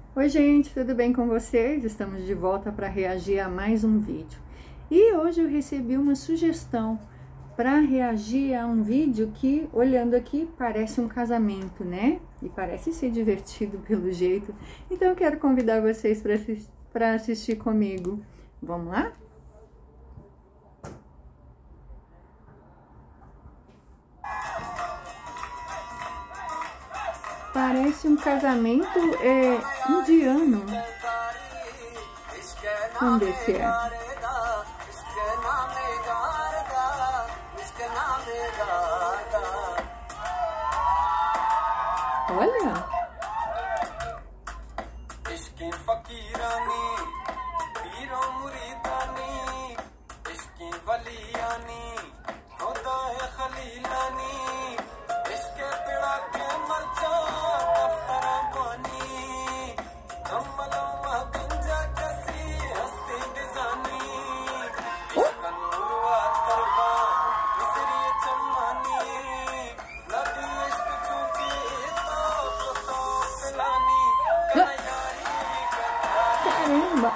Oi gente, tudo bem com vocês? Estamos de volta para reagir a mais um vídeo. E hoje eu recebi uma sugestão para reagir a um vídeo que, olhando aqui, parece um casamento, né? E parece ser divertido pelo jeito. Então eu quero convidar vocês para assistir comigo. Vamos lá? Parece um casamento indiano. Vamos ver se é. Olha! Caramba!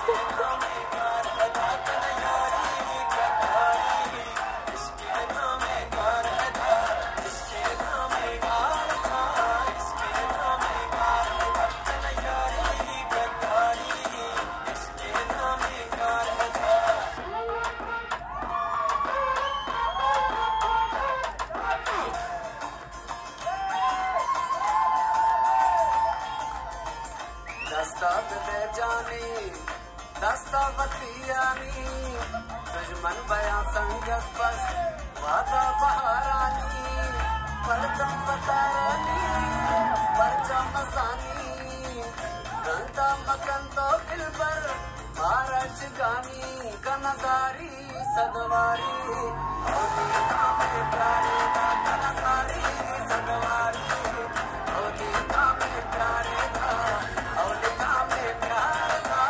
दस्तावतियानी दुश्मन बया संगत बस वादा बहारानी परदम बतारानी परचम मसानी गंता मकन तो दिल पर मारच गानी कनजारी सदवारी होती कामे प्यारे दा कनजारी सदवारी होती कामे प्यारे दा होती कामे प्यारे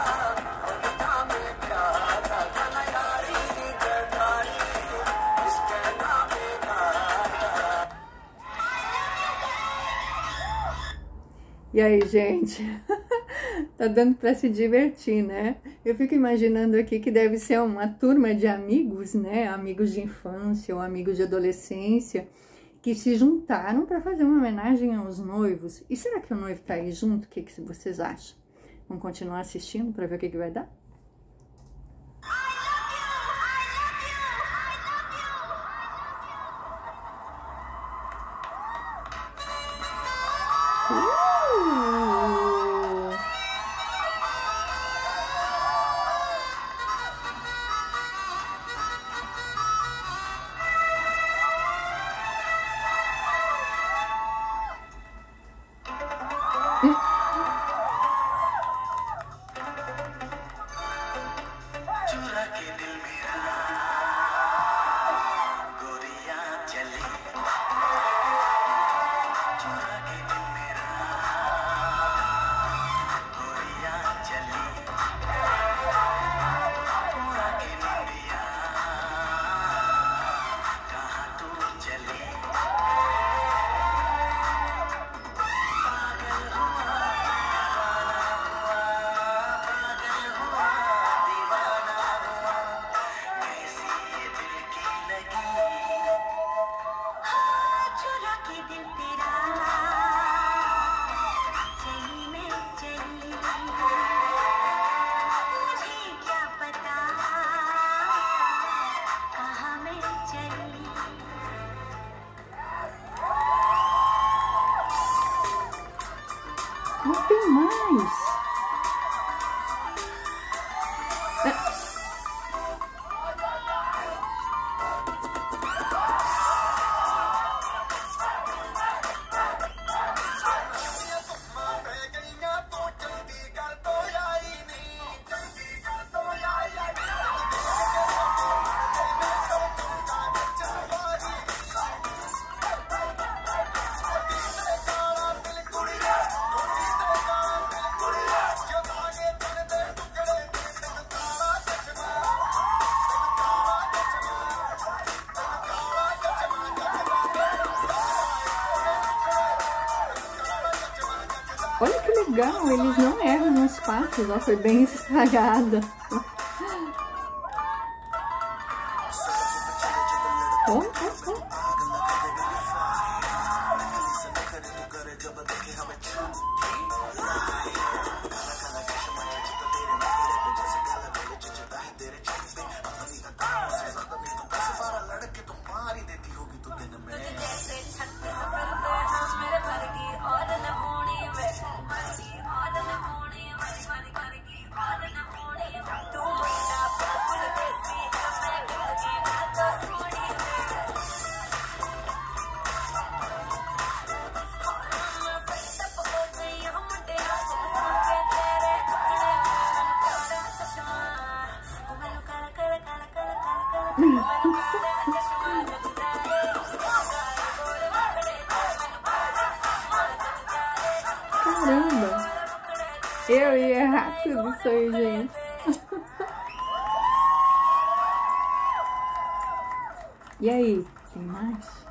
E aí, gente? Tá dando para se divertir, né? Eu fico imaginando aqui que deve ser uma turma de amigos, né? Amigos de infância ou amigos de adolescência que se juntaram para fazer uma homenagem aos noivos. E será que o noivo tá aí junto? O que vocês acham? Vamos continuar assistindo para ver o que vai dar? Não tem mais. legal, eles não erram nos passos, ó, foi bem ensaiada. Caramba, eu ia errar tudo isso aí, gente. E aí, tem mais?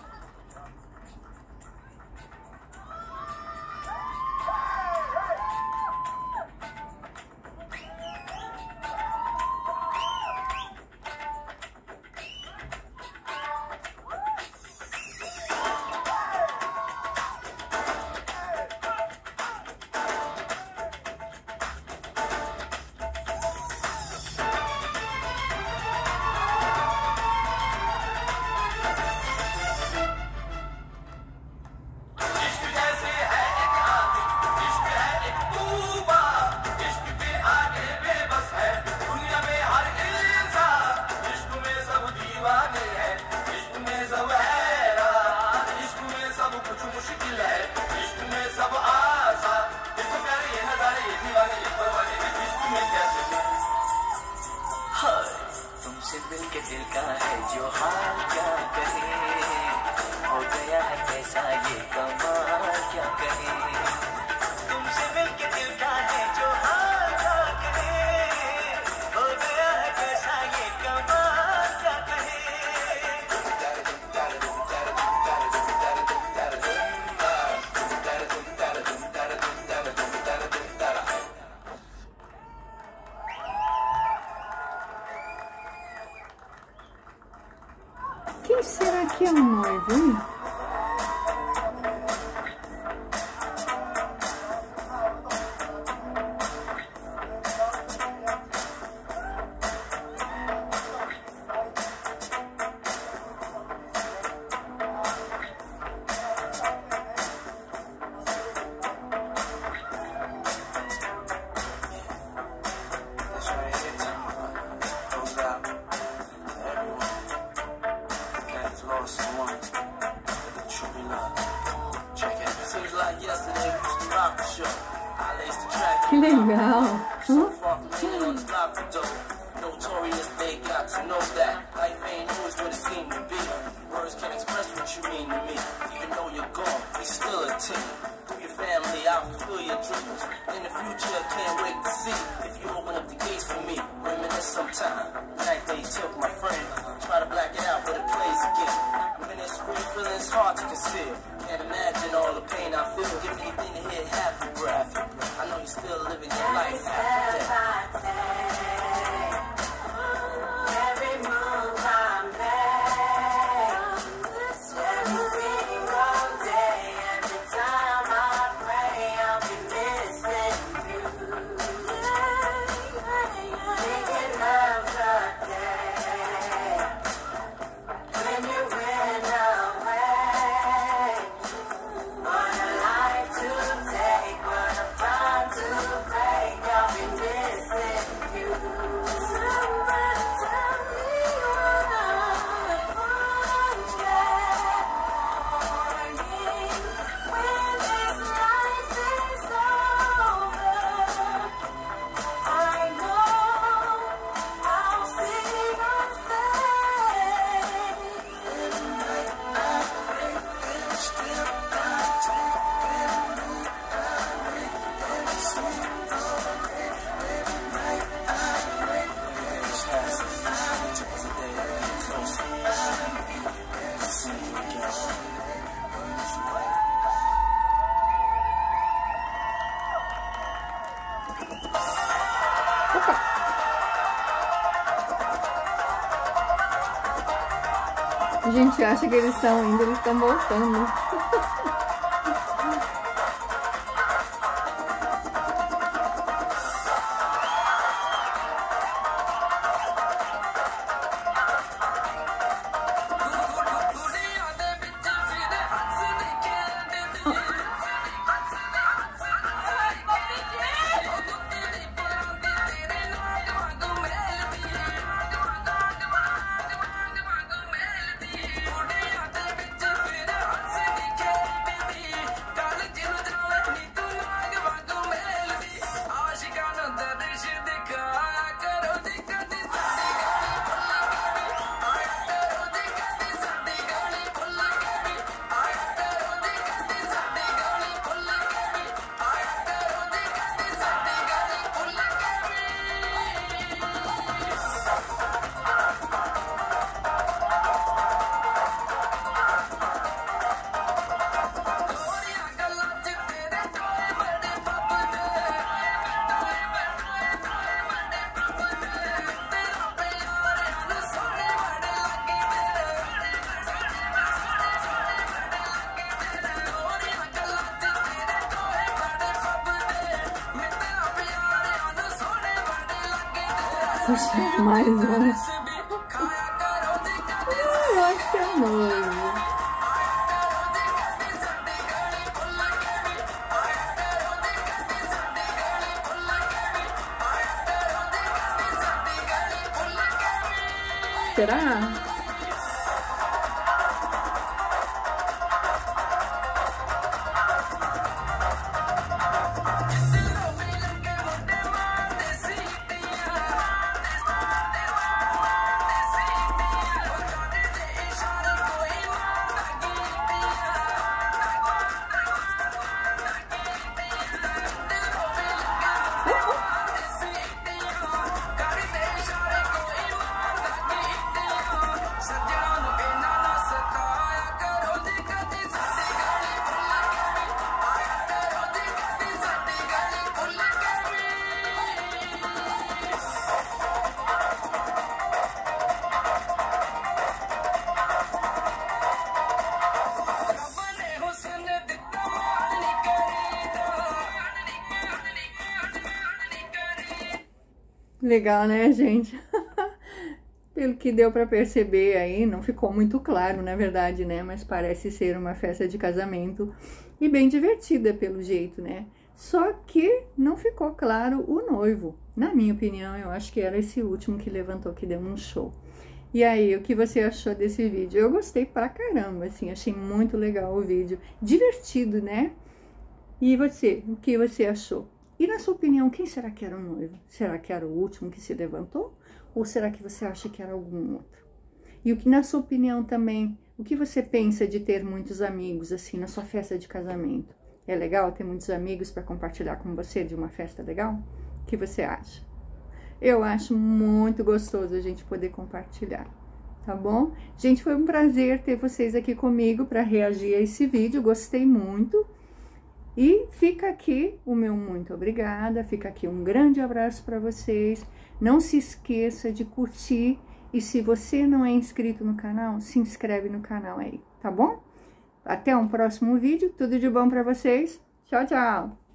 तुमसे मिलके दिल का है जो हाल क्या कहे, हो गया है कैसा ये कमाल क्या कहे, तुमसे मिलके दिल का है जो हाल क्या कहे, हो गया है कैसा ये कमाल क्या कहे। Quem será que é o noivo, hein? Que legal! Can't imagine all the pain I feel. Give me anything to hit half your breath. I know you're still living your life after death. Every move I make, every single day, every time I pray, I'll be missing you. A gente acha que eles estão indo, eles estão voltando. Puxa, mais um. Eu acho que é noivo. Será? Legal, né, gente? Pelo que deu para perceber aí, não ficou muito claro, na verdade, né? Mas parece ser uma festa de casamento e bem divertida pelo jeito, né? Só que não ficou claro o noivo. Na minha opinião, eu acho que era esse último que levantou, que deu um show. E aí, o que você achou desse vídeo? Eu gostei pra caramba, assim, achei muito legal o vídeo. Divertido, né? E você, o que você achou? E na sua opinião, quem será que era o noivo? Será que era o último que se levantou? Ou será que você acha que era algum outro? E o que, na sua opinião também, o que você pensa de ter muitos amigos, assim, na sua festa de casamento? É legal ter muitos amigos para compartilhar com você de uma festa legal? O que você acha? Eu acho muito gostoso a gente poder compartilhar, tá bom? Gente, foi um prazer ter vocês aqui comigo para reagir a esse vídeo, gostei muito. E fica aqui o meu muito obrigada, fica aqui um grande abraço para vocês. Não se esqueça de curtir e se você não é inscrito no canal, se inscreve no canal aí, tá bom? Até um próximo vídeo, tudo de bom para vocês. Tchau, tchau!